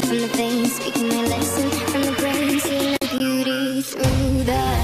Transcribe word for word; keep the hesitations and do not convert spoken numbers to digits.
from the veins, speaking my lesson from the brain, seeing the beauty through the